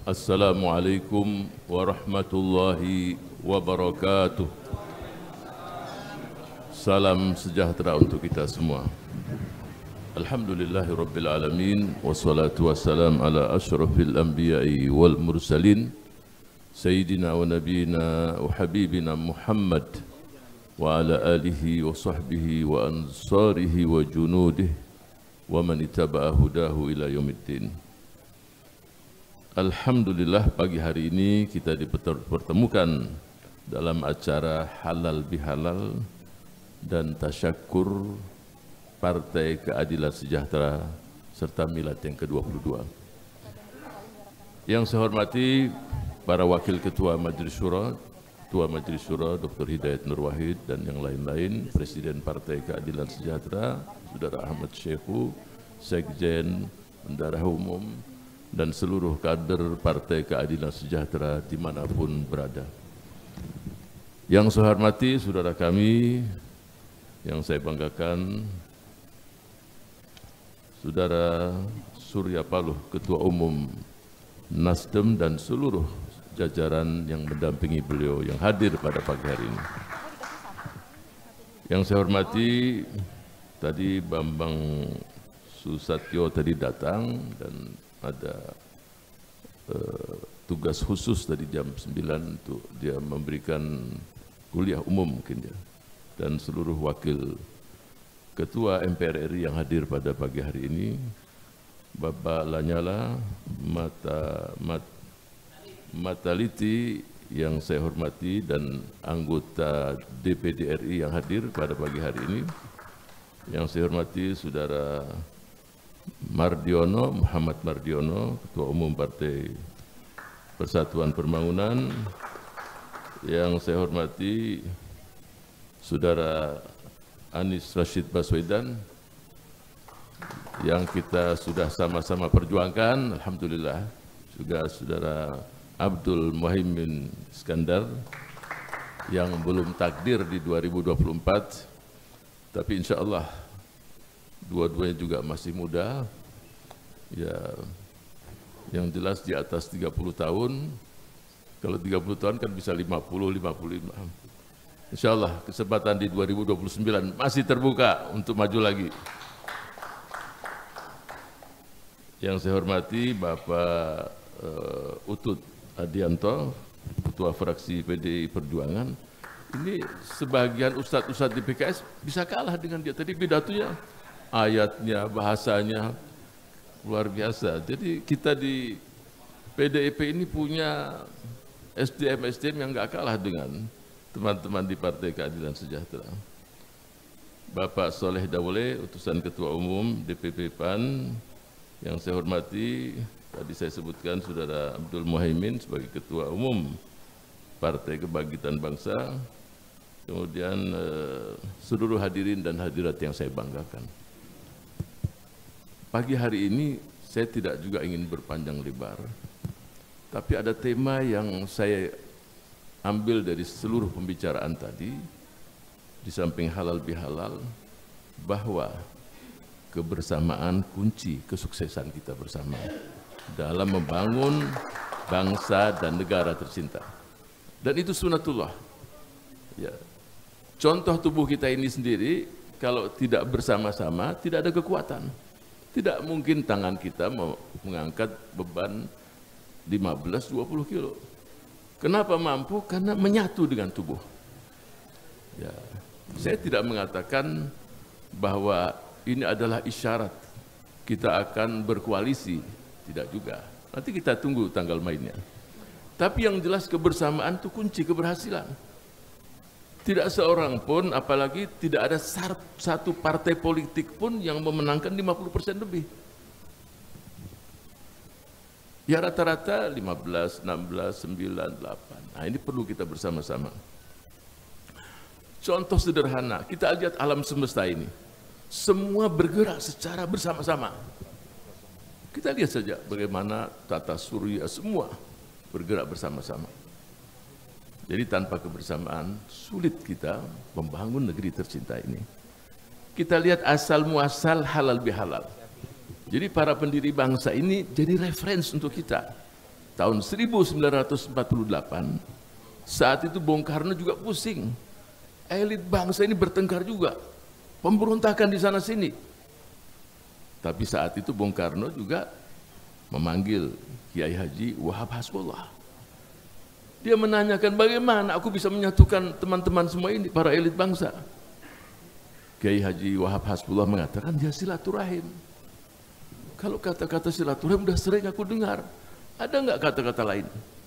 Assalamualaikum warahmatullahi wabarakatuh. Salam sejahtera untuk kita semua. Alhamdulillahirabbil alamin wassalatu wassalam ala asyrafil anbiya'i wal mursalin sayyidina wa nabiyina wa habibina Muhammad wa ala alihi wa sahbihi wa ansarihi wa junudihi wa man ittaba'a hudahu ila yaumiddin. Alhamdulillah pagi hari ini kita dipertemukan dalam acara halal bihalal dan tasyakur Partai Keadilan Sejahtera serta Milad yang ke-22. Yang saya hormati para wakil ketua Majelis Syura, Ketua Majelis Syura Dr. Hidayat Nur Wahid dan yang lain-lain, Presiden Partai Keadilan Sejahtera, Saudara Ahmad Syekhu, Sekjen, Bendahara Umum, dan seluruh kader Partai Keadilan Sejahtera dimanapun berada. Yang saya hormati saudara kami, yang saya banggakan, Saudara Surya Paloh, Ketua Umum Nasdem dan seluruh jajaran yang mendampingi beliau yang hadir pada pagi hari ini. Yang saya hormati, tadi Bambang Susatyo tadi datang dan ada tugas khusus tadi jam 9 untuk dia memberikan kuliah umum mungkin ya, dan seluruh wakil Ketua MPR RI yang hadir pada pagi hari ini, Bapak Lanyala Mataliti yang saya hormati dan anggota DPD RI yang hadir pada pagi hari ini. Yang saya hormati Saudara Mardiono, Muhammad Mardiono, Ketua Umum Partai Persatuan Pembangunan. Yang saya hormati Saudara Anies Rashid Baswedan, yang kita sudah sama-sama perjuangkan, alhamdulillah. Juga Saudara Abdul Muhaimin Iskandar, yang belum takdir di 2024, tapi insya Allah dua-duanya juga masih muda, ya, yang jelas di atas 30 tahun, kalau 30 tahun kan bisa 50, 55. Insya Allah kesempatan di 2029 masih terbuka untuk maju lagi. Yang saya hormati Bapak Utut Adianto, Ketua Fraksi PDI Perjuangan. Ini sebagian ustadz-ustadz di PKS bisa kalah dengan dia. Tadi pidatonya, ayatnya, bahasanya luar biasa. Jadi kita di PDIP ini punya SDM yang nggak kalah dengan teman-teman di Partai Keadilan Sejahtera. Bapak Soleh Dawole, utusan Ketua Umum DPP PAN, yang saya hormati, tadi saya sebutkan Saudara Abdul Muhaimin sebagai Ketua Umum Partai Kebangkitan Bangsa, kemudian seluruh hadirin dan hadirat yang saya banggakan. Pagi hari ini saya tidak juga ingin berpanjang lebar, tapi ada tema yang saya ambil dari seluruh pembicaraan tadi, di samping halal bihalal, bahwa kebersamaan kunci kesuksesan kita bersama dalam membangun bangsa dan negara tercinta. Dan itu sunatullah. Ya. Contoh tubuh kita ini sendiri, kalau tidak bersama-sama, tidak ada kekuatan. Tidak mungkin tangan kita mengangkat beban 15-20 kilo. Kenapa mampu? Karena menyatu dengan tubuh. Ya, saya tidak mengatakan bahwa ini adalah isyarat kita akan berkoalisi, tidak juga. Nanti kita tunggu tanggal mainnya. Tapi yang jelas kebersamaan itu kunci keberhasilan. Tidak seorang pun, apalagi tidak ada satu partai politik pun yang memenangkan 50% lebih. Ya rata-rata 15, 16, 9, 8. Nah ini perlu kita bersama-sama. Contoh sederhana, kita lihat alam semesta ini. Semua bergerak secara bersama-sama. Kita lihat saja bagaimana tata surya semua bergerak bersama-sama. Jadi tanpa kebersamaan, sulit kita membangun negeri tercinta ini. Kita lihat asal muasal halal bihalal. Jadi para pendiri bangsa ini jadi referensi untuk kita. tahun 1948, saat itu Bung Karno juga pusing. Elit bangsa ini bertengkar juga, pemberontakan di sana sini. Tapi saat itu Bung Karno juga memanggil Kiai Haji Wahab Hasbullah. Dia menanyakan bagaimana aku bisa menyatukan teman-teman semua ini, para elit bangsa. Kiai Haji Wahab Hasbullah mengatakan dia silaturahim. Kalau kata-kata silaturahim udah sering aku dengar, ada nggak kata-kata lain?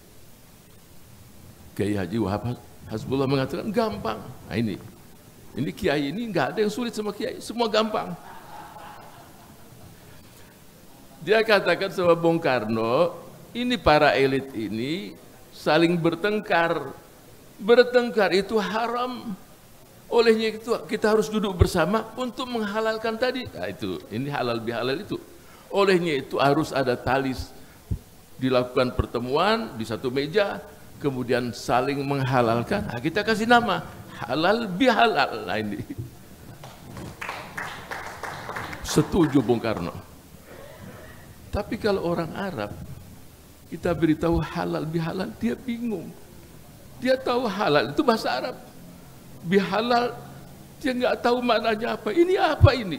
Kiai Haji Wahab Hasbullah mengatakan gampang. Nah ini kiai ini nggak ada yang sulit sama kiai, semua gampang. Dia katakan sama Bung Karno, ini para elit ini saling bertengkar. Bertengkar itu haram. Olehnya itu kita harus duduk bersama untuk menghalalkan tadi. Nah itu, ini halal bihalal itu. Olehnya itu harus ada tali, dilakukan pertemuan di satu meja, kemudian saling menghalalkan. Nah, kita kasih nama halal bihalal. Nah ini. Setuju Bung Karno. Tapi kalau orang Arab, kita beritahu halal bihalal, dia bingung. Dia tahu halal itu bahasa Arab. Bihalal, dia nggak tahu maknanya apa. Ini apa ini?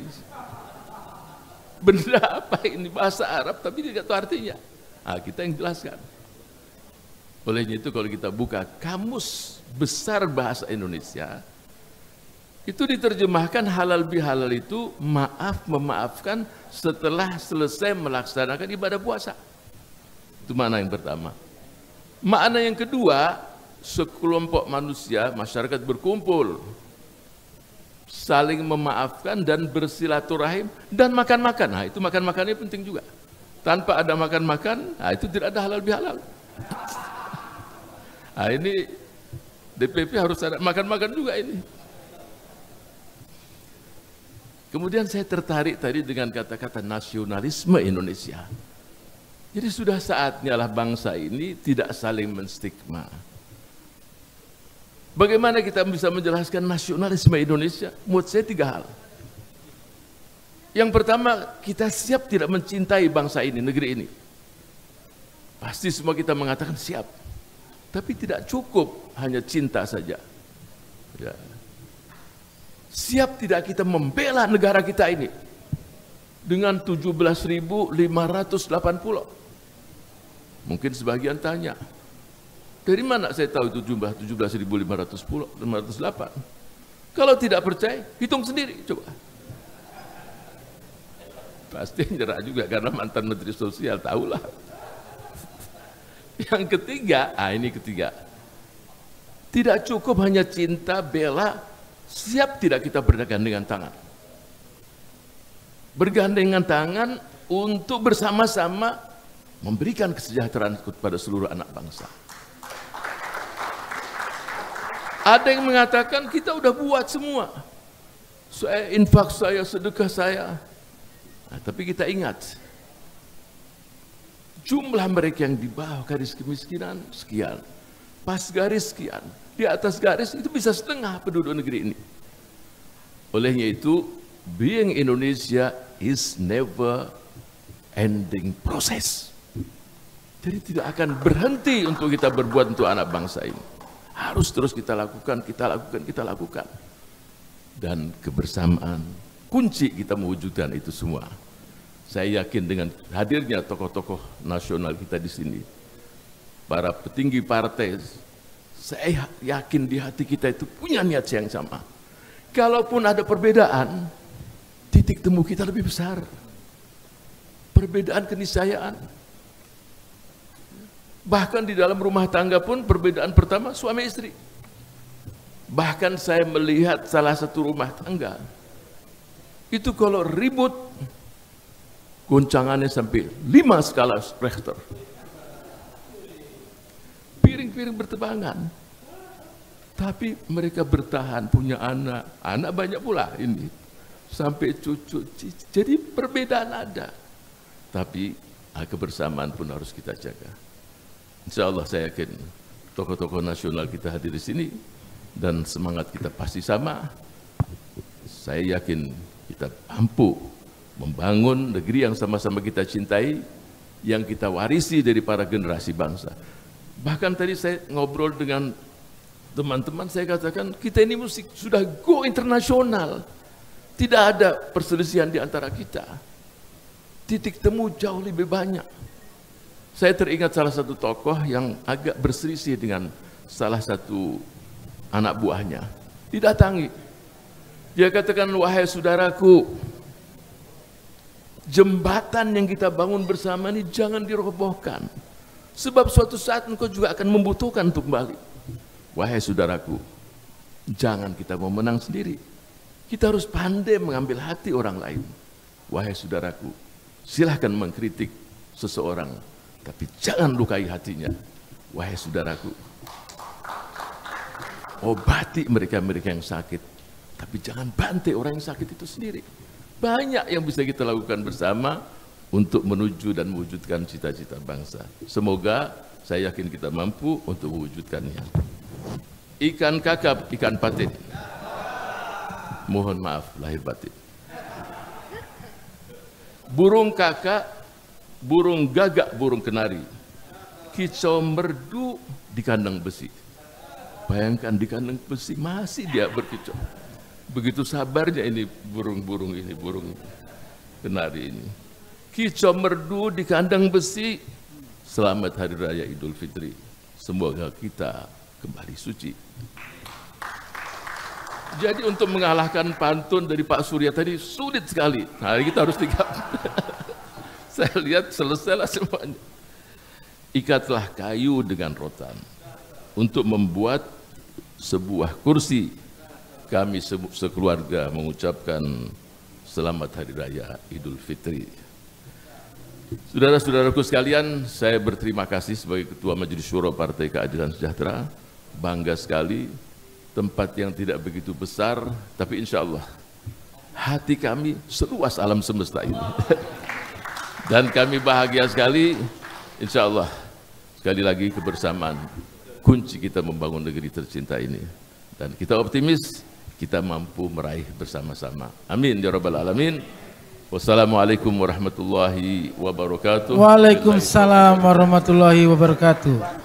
Benda apa ini? Bahasa Arab, tapi dia nggak tahu artinya. Nah, kita yang jelaskan. Olehnya itu kalau kita buka Kamus Besar Bahasa Indonesia, itu diterjemahkan halal bihalal itu maaf memaafkan setelah selesai melaksanakan ibadah puasa. Itu makna yang pertama. Makna yang kedua, sekelompok manusia, masyarakat berkumpul, saling memaafkan dan bersilaturahim dan makan-makan. Nah itu makan-makannya penting juga. Tanpa ada makan-makan, nah itu tidak ada halal bihalal. Nah ini DPP harus ada makan-makan juga ini. Kemudian saya tertarik tadi dengan kata-kata nasionalisme Indonesia. Jadi sudah saatnya lah bangsa ini tidak saling menstigma. Bagaimana kita bisa menjelaskan nasionalisme Indonesia? Menurut saya 3 hal. Yang pertama, kita siap tidak mencintai bangsa ini, negeri ini. Pasti semua kita mengatakan siap. Tapi tidak cukup hanya cinta saja. Ya. Siap tidak kita membela negara kita ini dengan 17.508 pulau. Mungkin sebagian tanya, dari mana saya tahu itu jumlah 17.500 pulau, 508? Kalau tidak percaya, hitung sendiri, coba. Pasti nyerah juga karena mantan Menteri Sosial, tahulah. Yang ketiga, ini ketiga. Tidak cukup hanya cinta, bela, siap tidak kita bergandengan tangan. Bergandengan tangan untuk bersama-sama memberikan kesejahteraan kepada seluruh anak bangsa. Ada yang mengatakan kita udah buat semua. Saya infak saya, sedekah saya. Nah, tapi kita ingat, jumlah mereka yang di bawah garis kemiskinan sekian, pas garis sekian, di atas garis itu bisa setengah penduduk negeri ini. Olehnya itu, being Indonesia is never ending process. Jadi tidak akan berhenti untuk kita berbuat untuk anak bangsa ini. Harus terus kita lakukan. Dan kebersamaan, kunci kita mewujudkan itu semua. Saya yakin dengan hadirnya tokoh-tokoh nasional kita di sini, para petinggi partai, saya yakin di hati kita itu punya niat yang sama. Kalaupun ada perbedaan, titik temu kita lebih besar. Perbedaan keniscayaan. Bahkan di dalam rumah tangga pun perbedaan pertama suami istri. Bahkan saya melihat salah satu rumah tangga, itu kalau ribut, goncangannya sampai 5 skala Richter. Piring-piring bertebangan. Tapi mereka bertahan, punya anak banyak pula ini. Sampai cucu, jadi perbedaan ada. Tapi kebersamaan pun harus kita jaga. Insya Allah saya yakin tokoh-tokoh nasional kita hadir di sini dan semangat kita pasti sama. Saya yakin kita mampu membangun negeri yang sama-sama kita cintai yang kita warisi dari para generasi bangsa. Bahkan tadi saya ngobrol dengan teman-teman, saya katakan kita ini musik sudah go internasional. Tidak ada perselisihan di antara kita. Titik temu jauh lebih banyak. Saya teringat salah satu tokoh yang agak berselisih dengan salah satu anak buahnya. Didatangi. Dia katakan, wahai saudaraku, jembatan yang kita bangun bersama ini jangan dirobohkan. Sebab suatu saat engkau juga akan membutuhkan untuk kembali. Wahai saudaraku, jangan kita mau menang sendiri. Kita harus pandai mengambil hati orang lain. Wahai saudaraku, silahkan mengkritik seseorang, tapi jangan lukai hatinya. Wahai saudaraku, obati mereka-mereka yang sakit, tapi jangan bantai orang yang sakit itu sendiri. Banyak yang bisa kita lakukan bersama untuk menuju dan mewujudkan cita-cita bangsa. Semoga saya yakin kita mampu untuk mewujudkannya. Ikan kakap, ikan patin. Mohon maaf lahir batin. Burung kakak, burung gagak, burung kenari. Kicau merdu di kandang besi. Bayangkan di kandang besi masih dia berkicau. Begitu sabarnya ini burung-burung ini, burung kenari ini. Kicau merdu di kandang besi. Selamat Hari Raya Idul Fitri. Semoga kita kembali suci. Jadi untuk mengalahkan pantun dari Pak Surya tadi sulit sekali. Nah, kita harus tiga. Saya lihat selesailah semuanya. Ikatlah kayu dengan rotan untuk membuat sebuah kursi. Kami sekeluarga mengucapkan selamat Hari Raya Idul Fitri. Saudara-saudaraku sekalian, saya berterima kasih sebagai Ketua Majelis Syuro Partai Keadilan Sejahtera. Bangga sekali, tempat yang tidak begitu besar, tapi insya Allah hati kami seluas alam semesta ini. Dan kami bahagia sekali, insya Allah, sekali lagi kebersamaan, kunci kita membangun negeri tercinta ini. Dan kita optimis, kita mampu meraih bersama-sama. Amin, ya Rabbal Alamin. Wassalamualaikum warahmatullahi wabarakatuh. Waalaikumsalam warahmatullahi wabarakatuh.